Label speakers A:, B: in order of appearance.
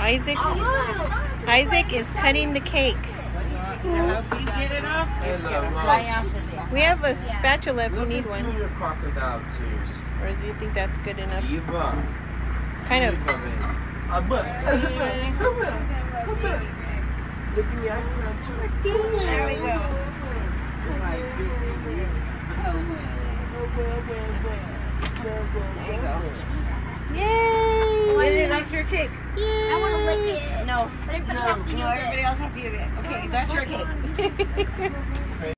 A: Isaac is cutting the cake.
B: Help you get it off? It's gonna fly off in there.
A: We have a spatula if you need one.
C: Crocodile tears.
A: Or do you think that's good enough?
C: Eva.
A: Kind of.
C: Look at me, I can too.
B: There we go. There you go.
A: Yay!
B: That's your cake.
A: Yay!
D: I want to lick it.
B: No.
D: But everybody has to use it.
B: Everybody else has to use it. Okay, that's your cake.